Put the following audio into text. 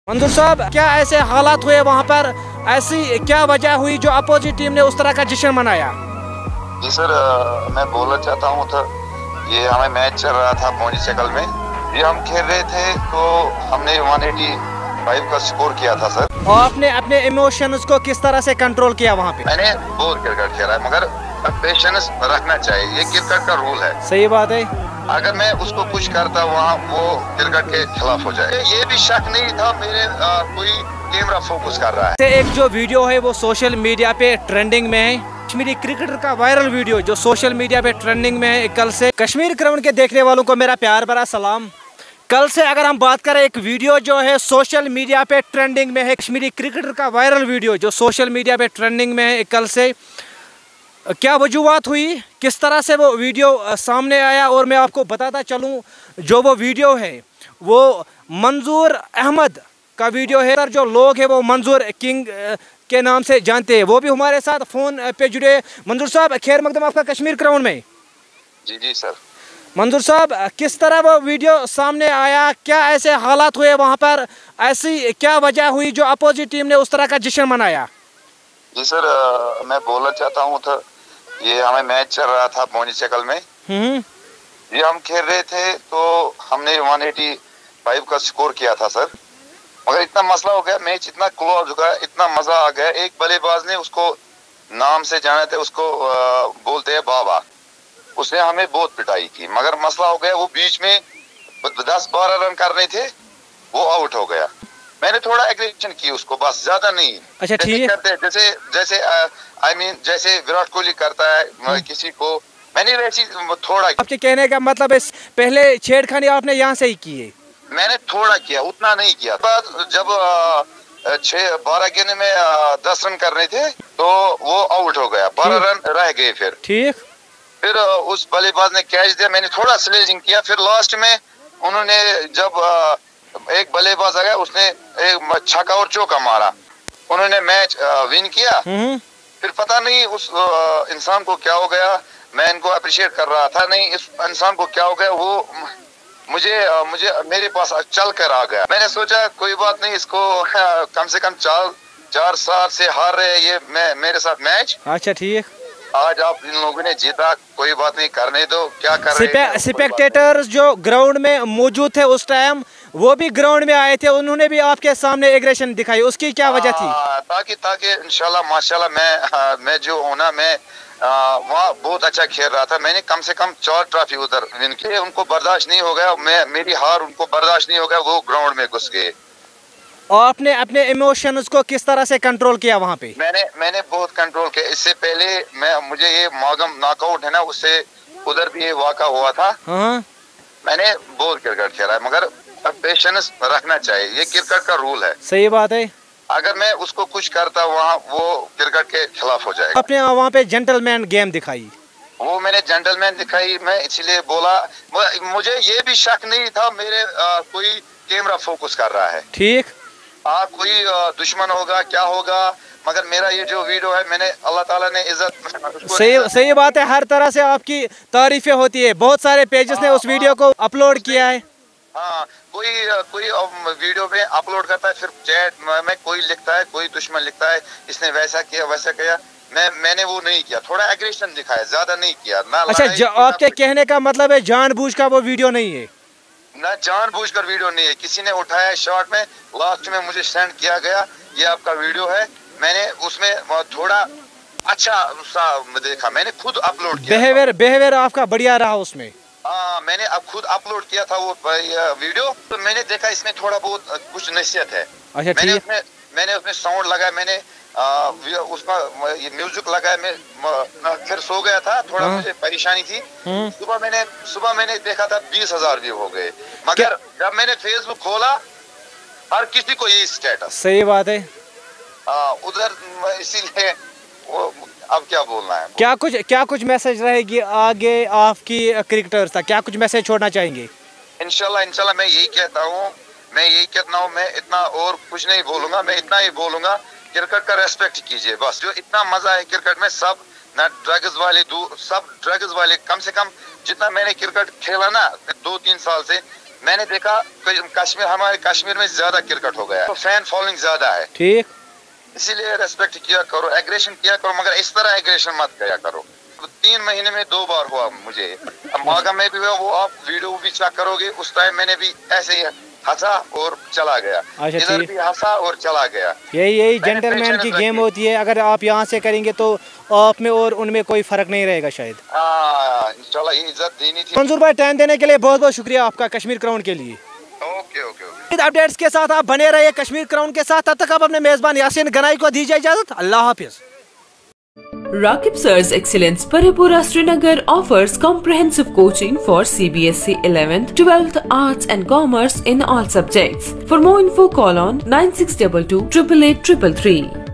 मंजूर साहब, क्या ऐसे हालात हुए वहाँ पर? ऐसी क्या वजह हुई जो अपोजिट टीम ने उस तरह का जश्न मनाया? जी सर, मैं बोलना चाहता हूँ तो ये हमें मैच चल रहा था पौनी सकल में, ये हम खेल रहे थे तो हमने 185 का स्कोर किया था सर। और आपने अपने इमोशंस को किस तरह से कंट्रोल किया वहाँ पे? मैंने बहुत क्रिकेट खेला है मगर पेशेंस रखना चाहिए, ये क्रिकेट का रूल है। सही बात है। अगर मैं उसको कुछ करता वहाँ वो क्रिकेट के खिलाफ हो जाए। ये भी शक नहीं था मेरे कोई कैमरा फोकस कर रहा है। एक जो वीडियो है वो सोशल मीडिया पे ट्रेंडिंग में है, कश्मीरी क्रिकेटर का वायरल वीडियो जो सोशल मीडिया पे ट्रेंडिंग में है। कल से कश्मीर क्राउन के देखने वालों को मेरा प्यार भरा सलाम। कल से अगर हम बात करें, एक वीडियो जो है सोशल मीडिया पे ट्रेंडिंग में है, कश्मीरी क्रिकेटर का वायरल वीडियो जो सोशल मीडिया पे ट्रेंडिंग में है। कल से क्या वजूहत हुई, किस तरह से वो वीडियो सामने आया, और मैं आपको बताता चलूँ जो वो वीडियो है वो मंजूर अहमद का वीडियो है। जो लोग हैं वो मंजूर किंग के नाम से जानते हैं, वो भी हमारे साथ फ़ोन पे जुड़े। मंजूर साहब, खैर मकदम आपका कश्मीर क्राउन में। जी जी सर। मंजूर साहब, किस तरह वो वीडियो सामने आया, क्या ऐसे हालात हुए वहाँ पर? ऐसी क्या वजह हुई जो अपोजिट टीम ने उस तरह का जश्न मनाया? जी सर, मैं बोलना चाहता हूँ तो ये हमें मैच चल रहा था पौनी सकल में, ये हम खेल रहे थे तो हमने 185 का स्कोर किया था सर। मगर इतना मसला हो गया, मैच इतना क्लोज हो गया, इतना मजा आ गया। एक बल्लेबाज ने उसको नाम से जाना थे, उसको बोलते हैं बाबा, उसने हमें बहुत पिटाई की। मगर मसला हो गया, वो बीच में 10-12 रन करने थे, वो आउट हो गया। मैंने थोड़ा एग्रेशन की उसको, बस ज्यादा नहीं। अच्छा ठीक है। जैसे जैसे जैसे विराट कोहली करता है किसी को, मैंने वैसी थोड़ा। आपके कहने का मतलब है पहले छेड़खानी आपने यहाँ से ही की है? मैंने थोड़ा किया, उतना नहीं किया। जब 12 गेंद में 10 रन करने थे तो वो आउट हो गया, 12 रन रह गए। फिर उस बल्लेबाज ने कैच दिया, मैंने थोड़ा स्लेजिंग किया। फिर लास्ट में उन्होंने जब एक बल्लेबाज आ गया, उसने एक छक्का और चौका मारा, उन्होंने मैच विन किया। फिर पता नहीं उस इंसान को क्या हो गया, मैं इनको अप्रिशिएट कर रहा था, नहीं इस इंसान को क्या हो गया, वो मुझे मेरे पास चल कर आ गया। मैंने सोचा कोई बात नहीं, इसको कम से कम 4 साल से हार रहे ये मेरे साथ मैच। अच्छा ठीक, आज आप इन लोगों ने जीता, कोई बात नहीं, करने दो, क्या कर रहे हैं। स्पेक्टेटर्स जो ग्राउंड में मौजूद थे उस टाइम, वो भी ग्राउंड में आए थे, उन्होंने भी आपके सामने एग्रेशन दिखाई, उसकी क्या वजह थी? ताकि इंशाल्लाह माशाल्लाह मैं जो हूँ ना, मैं वहाँ बहुत अच्छा खेल रहा था। मैंने कम से कम 4 ट्रॉफी उधर विन किए, उनको बर्दाश्त नहीं हो गया, मेरी हार उनको बर्दाश्त नहीं हो गया, वो ग्राउंड में घुस गए। और आपने अपने इमोशंस को किस तरह से कंट्रोल किया वहाँ पे? मैंने बहुत कंट्रोल किया। इससे पहले मुझे ये मागम नॉकआउट है ना, उससे उधर भी ये वाक़ा हुआ था। मैंने बहुत क्रिकेट खेला है मगर पेशेंस रखना चाहिए, ये क्रिकेट का रूल है। सही बात है। अगर मैं उसको कुछ करता वहाँ वो क्रिकेट के खिलाफ हो जाएगा। आपने वहाँ पे जेंटलमैन गेम दिखाई, वो मैंने जेंटलमैन दिखाई, मैं इसलिए बोला। मुझे ये भी शक नहीं था मेरे कोई कैमरा फोकस कर रहा है। ठीक, कोई दुश्मन होगा क्या होगा, मगर मेरा ये जो वीडियो है, मैंने अल्लाह ताला ने इज्जत। सही बात है, हर तरह से आपकी तारीफें होती है, बहुत सारे पेजेस ने उस वीडियो को अपलोड किया है। हाँ, कोई वीडियो में अपलोड करता है, फिर चैट में कोई लिखता है, कोई दुश्मन लिखता है, इसने वैसा किया वैसा किया। मैंने वो नहीं किया, थोड़ा एग्रेशन दिखाया, ज्यादा नहीं किया ना। अच्छा, आपके कहने का मतलब है जानबूझ का वो वीडियो नहीं है? ना, जानबूझकर वीडियो नहीं है, किसी ने उठाया शॉर्ट में, लास्ट में मुझे सेंड किया गया, ये आपका वीडियो है। मैंने उसमें थोड़ा अच्छा सा देखा, मैंने खुद अपलोड किया। बिहेवियर आपका बढ़िया रहा उसमें? मैंने अब खुद अपलोड किया था वो वीडियो, तो मैंने देखा इसमें थोड़ा बहुत कुछ नसीहत है। अच्छा ठीक, मैंने उसमें साउंड लगाया, मैंने उसका म्यूजिक लगाया। मैं फिर सो गया था, थोड़ा मुझे परेशानी थी। सुबह मैंने देखा था 20,000 व्यू हो गए, मगर जब मैंने फेसबुक खोला हर किसी को यही स्टेटस। सही बात है। उधर इसीलिए अब क्या बोलना है, क्या कुछ मैसेज रहेगी आगे आपकी क्रिकेटर्स तक, क्या कुछ मैसेज छोड़ना चाहेंगे? इंशाल्लाह मैं यही कहता हूँ, मैं इतना और कुछ नहीं बोलूंगा, मैं इतना ही बोलूंगा, क्रिकेट का रेस्पेक्ट कीजिए बस। जो इतना मजा है क्रिकेट में, सब ना ड्रग्स वाले सब ड्रग्स वाले, कम से कम जितना मैंने क्रिकेट खेला ना 2-3 साल से, میں نے دیکھا کشمیر ہمارے کشمیر میں زیادہ کرکٹ ہو گیا, فین فالوئنگ زیادہ ہے, ٹھیک, اسی لیے ریسپیکٹ کیا کرو, ایگریشن کیا کرو, مگر اس طرح ایگریشن مت کیا کرو. 3 مہینے میں 2 بار ہوا مجھے, ماگا میں بھی ہوا, وہ آپ ویڈیو بھی چیک کرو گے, اس ٹائم میں نے بھی ایسے ہی ہنسا اور چلا گیا, ادھر بھی ہنسا اور چلا گیا. یہی جینٹل مین کی گیم ہوتی ہے, اگر آپ یہاں سے کریں گے تو آپ میں اور ان میں کوئی فرق نہیں رہے گا شاید. انشاءاللہ یہ عزت دینی تھی. منظور بھائی ٹائم دینے کے لیے بہت بہت شکریہ آپ کا کشمیر کراؤنڈ کے لیے. اوکے. اپڈیٹس کے ساتھ آپ بنے رہیے کشمیر کراؤنڈ کے ساتھ, تب تک آپ اپنے میزبان یاسین گنائی کو دیجیے اجازت. اللہ حافظ. Rakib Sir's Excellence Paripura Srinagar offers comprehensive coaching for CBSE 11th, 12th, Arts and Commerce in all subjects. For more info, call on 9622 888 333.